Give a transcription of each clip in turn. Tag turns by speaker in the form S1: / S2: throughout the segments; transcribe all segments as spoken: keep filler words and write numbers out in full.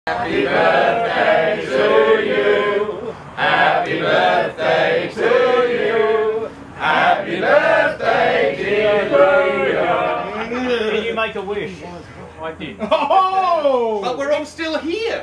S1: Happy birthday to you. Happy birthday to you. Happy birthday, dear Gloria.
S2: Did you make a wish? I did.
S1: Oh! But we're all still here.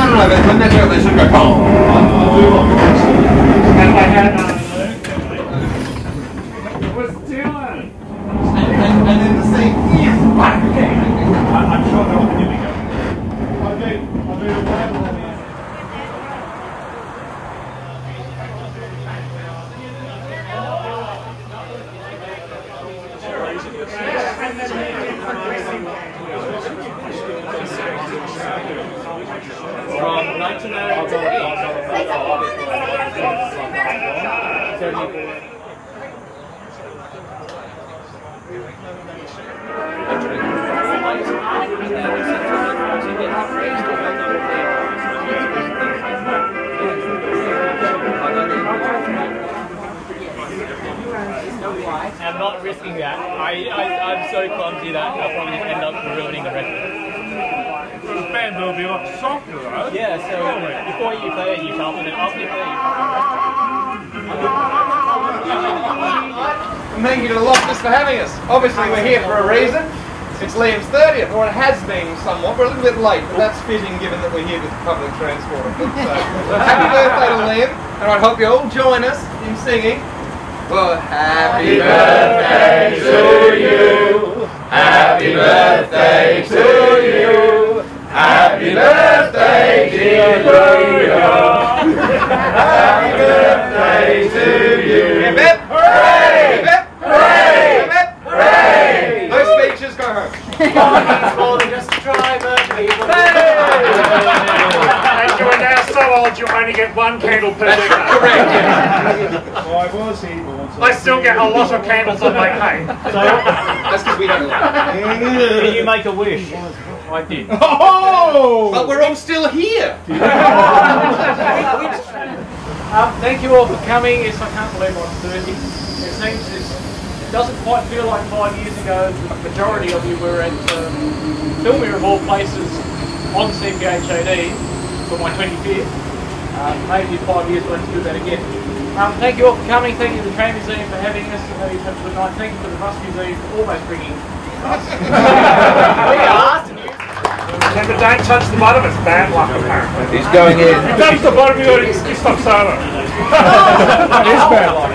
S1: They should go, oh, I do like this.
S2: And I had um, I'm not risking that. I, I, I'm so clumsy that I'll probably just end up ruining the record.
S3: The band will be a lot softer though.
S2: Yeah, so before you play it, you sharpen it. After you play it,
S1: And thank you to Loftus for having us. Obviously we're here for a reason. It's Liam's thirtieth, or it has been somewhat. We're a little bit late, but that's fitting given that we're here with public transport. I think so. Happy birthday to Liam, and I hope you all join us in singing. Well, happy birthday to you, happy birthday to you, happy birthday dear Leo, happy birthday to you. Hip hip, hooray! Hip hip, hooray! Hip hip, hooray! No speeches, go home.
S2: more than just a driver, people.
S3: And you are now so old you only get one candle per
S1: That's
S3: decade.
S1: correct.
S3: I was here once. I still get a lot of candles on my cake.
S1: That's because we don't like it.
S2: Did you make a wish? I did.
S1: Oh! But we're all still here.
S2: Um, thank you all for coming. Yes, I can't believe I'm thirty. It seems it's, it doesn't quite feel like five years ago. The majority of you were at um, Filming of all places on C P H A D for my twenty-fifth. Uh, maybe in five years we'll have to do that again. Um, thank you all for coming. Thank you to the Tram Museum for having us. And have a good night. Thank you to the Bus Museum for almost bringing us. We asked you.
S3: Remember, don't touch the bottom, it's bad luck apparently.
S1: He's going in.
S3: If you touch the bottom, you you stop sober.
S2: That is bad luck.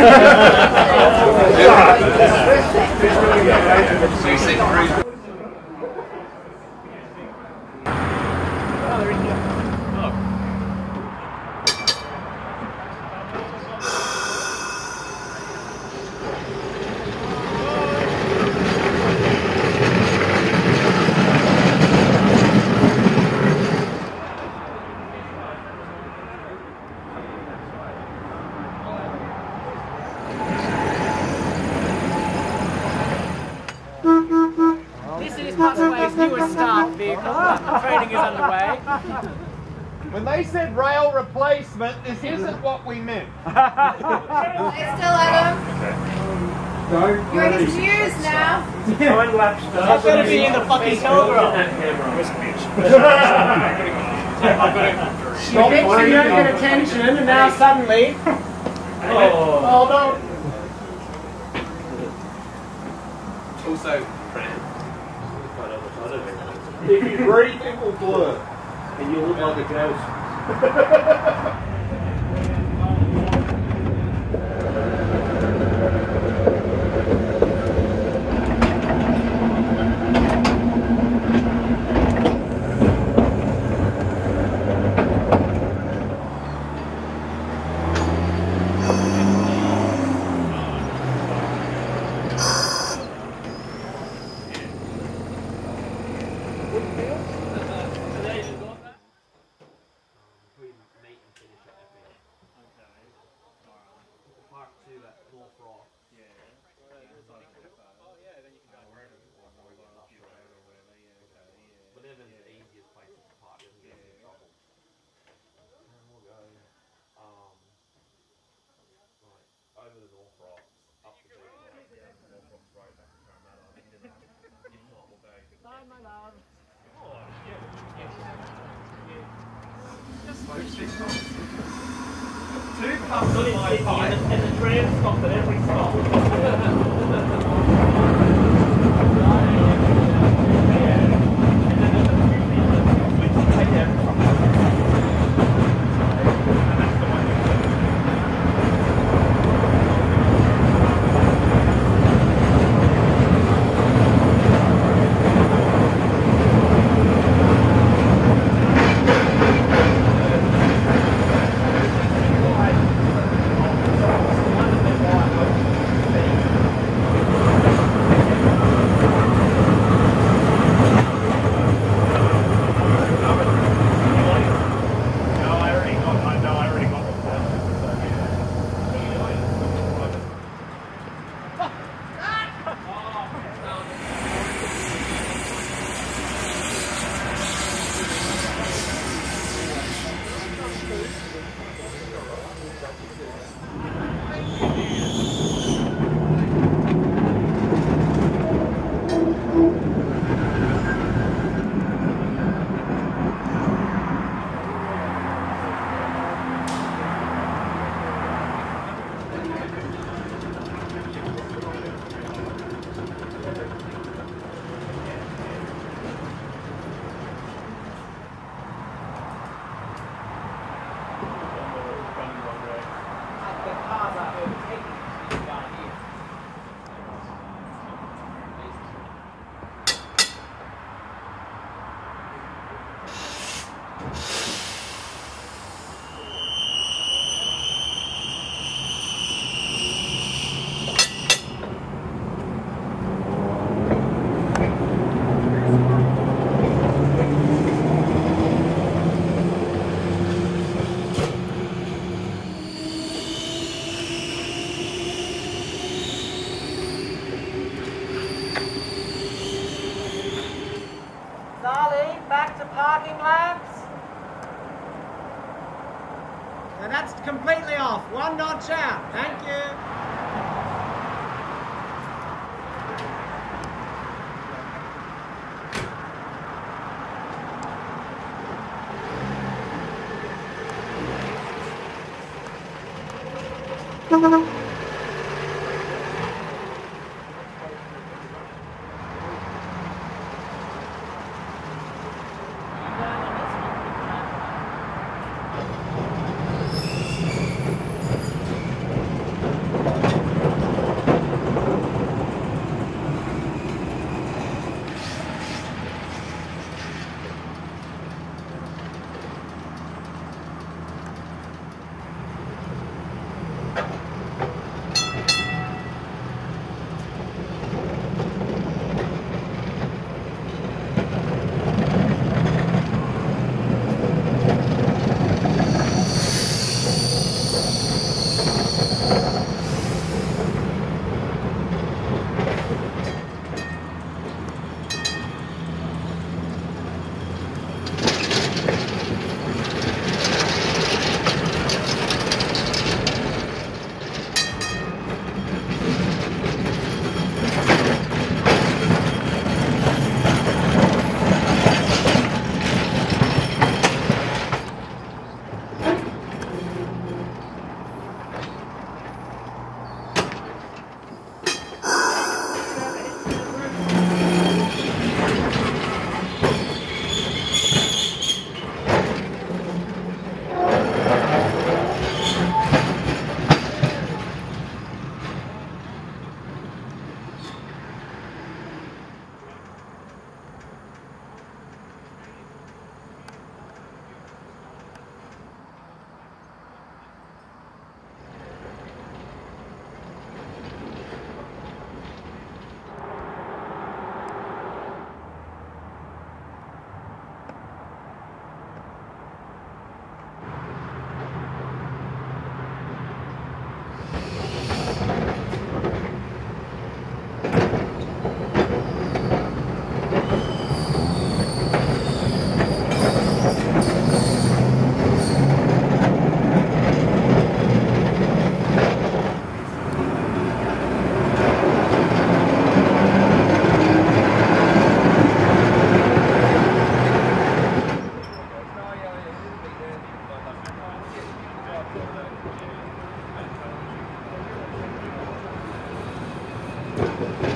S2: Training is underway.
S1: When they said rail replacement, this isn't what we meant.
S4: Hey, still Adam. You're his muse now.
S2: I'm going to be in the fucking telegram.
S5: Stop you don't get attention, and now suddenly. Oh, oh no.
S1: Also, Trams.
S5: If you breathe, it will blur, and you'll look like a ghost.
S1: Two cups of my pie.
S2: And the tram stopped at every stop.
S5: That's completely off. One notch out. Thank you.
S1: Thank you.